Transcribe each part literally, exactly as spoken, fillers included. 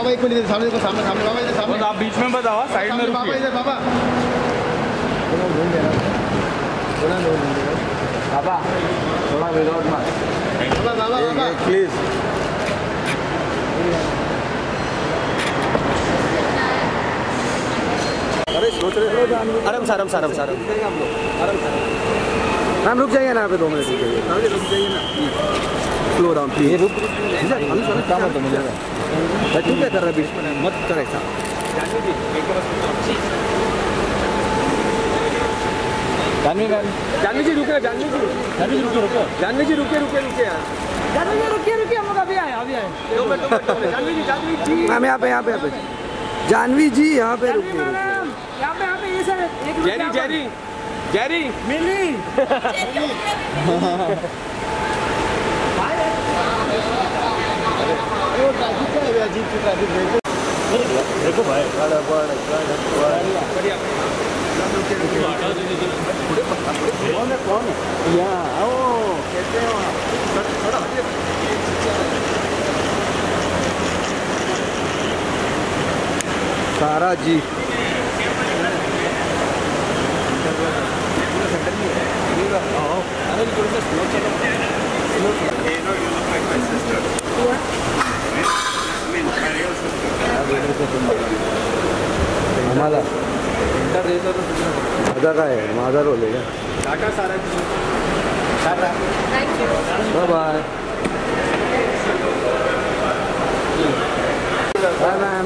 बाबा एक मिनट सामने देखो, सामने सामने बाबा इधर सामने। आप बीच में बताओ, साइड में बाबा इधर बाबा। बाबा थोड़ा विदाउट मास्क। बाबा बाबा बाबा प्लीज। अरे स्लो चले, आराम से आराम से आराम से आराम से। मैम रुक जाइए ना, यहाँ पे दो मिनट रुक जाइए, रुक जाइए ना, स्लो डाउन प्लीज। रुक हम सर काम होता मुझे भाई, तू क्या कर रहा है बीच में, मत कर ऐसा। जानवी मैम, जानवी जी रुके, जानवी जी जानवी जी रुके रुके जानवी जी रुके रुके रुके यार, जानवी जी रुके रुके, हम लोग अभी आए अभी आए। दो मिनट दो मिनट जानवी जी जानवी जी मैम यहाँ पे यहाँ पे यहाँ पे जानवी जी यहाँ पे रुके, यहाँ पे यहाँ पे ये सर जेरी जेरी जेरी मिली। अजीब सी ट्रैफिक देखो भाई, कौन है कौन है यहाँ आओ, कैसे हो सारा जी। हमारा मजा का है, माझा रोल है ta-ta Sara ta-ta, bye bye bye ma'am.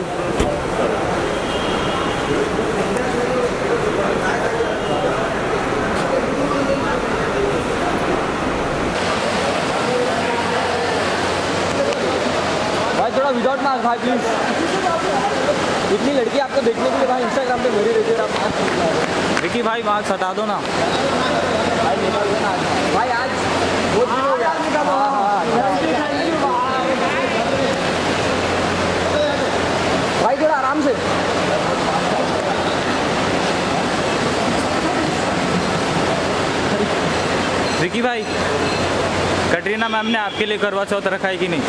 भाई थोड़ा विदाउट मास्क भाई प्लीज। इतनी लड़की आपको देखने के लिए भाई इंस्टाग्राम पे भरी रहती है, आप मास्क। विकी भाई मास्क हटा दो ना भाई, आज बहुत दिन हो गया। भाई थोड़ा आराम से। विकी भाई, कटरीना मैम ने आपके लिए करवा चौथ रखा है कि नहीं?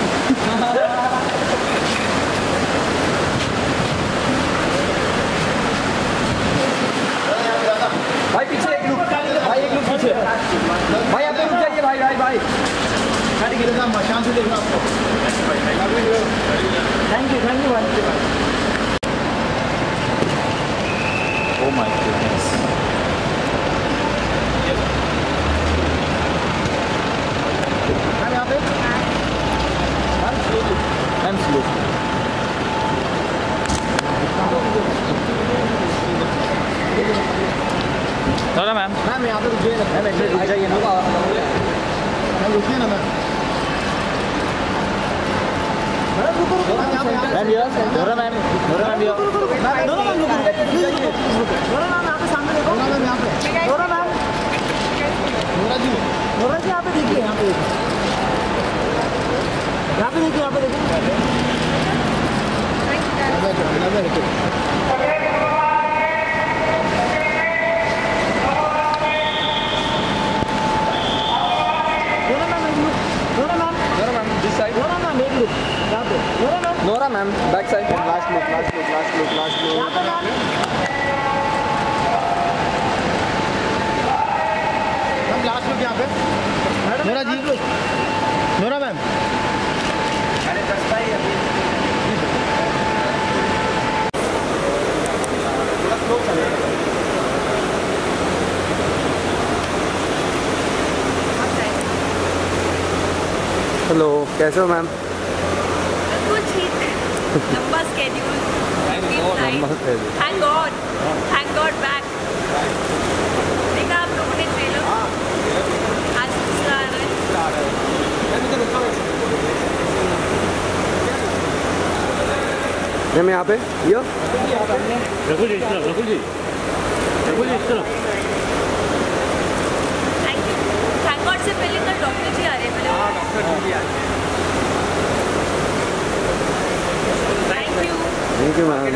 भाई पीछे एक लुक, भाई एक लुक पीछे, भाई आप रुक जाइए भाई भाई भाई। शांत से देखना आपको। थैंक यू थैंक यू भाई। Oh my goodness. मैम यहाँ पे मैम स्लो। चलो मैम मैम यहाँ पे रुकिए ना, मैम एक रुक जाइए ना, मैम रुकिए ना मैम। मैम रुको रुको मैम, यहाँ पे मैम ये नोरा मैम नोरा मैम ये नोरा मैम रुको, नोरा मैम यहाँ पे सामने देखो, नोरा मैम यहाँ पे, Nora ma'am, Nora ji Nora ji यहाँ पे देखिए, यहाँ पे देखिए, यहाँ पे देखिए, यहाँ पे देखिए। Nora ma'am back side, last look last look last look last look. Ma'am last look यहाँ पे, नोरा जी, नोरा मैम। अरे दस्ता ही अभी थोड़ा स्लो चलेगा। हेलो, कैसे हो मैम? लंबा schedule, thank God thank God back. देखा आप लोगों ने ट्रेलर, आज दूसरा आ रहा है। मैं यहाँ पे yo Raghu ji, Raghu ji, Raghu ji, thank you. Thank God से पहले कल डॉक्टर जी आ रहे हैं, पहले डॉक्टर जी आ रहे हैं। Thank you thank you ma'am.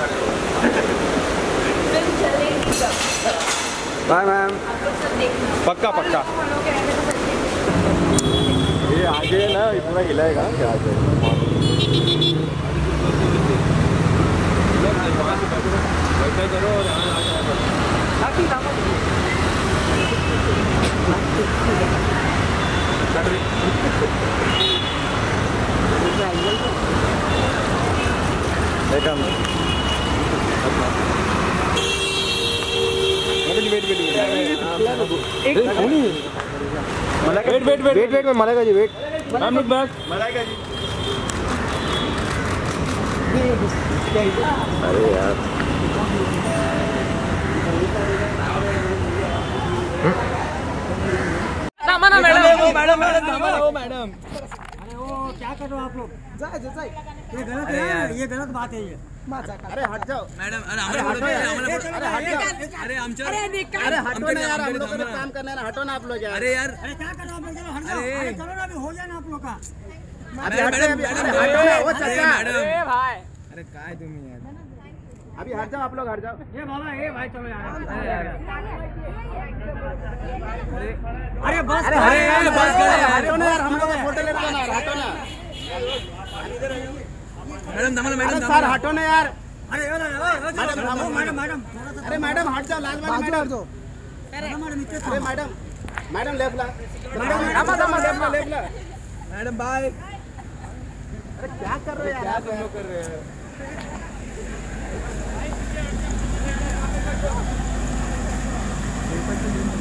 Film चलेगी सब, बाय मैम। आप लोग सब देखना पक्का पक्का। ये आगे ना पूरा हिलाएगा क्या? आगे करो और wait wait wait wait wait में Malaika ji wait ma'am look back Malaika ji अरे यार मैडम मैडम मैडम मैडम अरे वो क्या कर रहे हो आप लोग जाए जाए ये गलत है ये गलत बात है ये अरे हट जाओ मैडम अरे हटो अरे हट जाओ अरे हम अरे अरे हटो ना यार हम लोग को काम करना है हटो ना आप लोग यार अरे यार अरे क्या कर रहे हो आप लोग हट जाओ अरे चलो ना अभी हो जाए ना आप लोग का अरे मैडम मैडम वो चाचा अरे भाई अरे काय तुम्ही यार अभी हट जाओ आप लोग हट जाओ ये बाबा ये भाई चलो यार अरे बस अरे बस हटो ना यार हम लोग फोटो लेते हैं ना हटो ना मैडम दमन मैडम सर हटो ना यार अरे मैडम मैडम मैडम अरे मैडम हट जाओ लाल वाली मैडम अरे मैडम मैडम लेफ्ट ला मैडम लेफ्ट ला लेफ्ट ला मैडम बाय अरे क्या कर रहे हो यार क्या तुम लोग कर रहे हो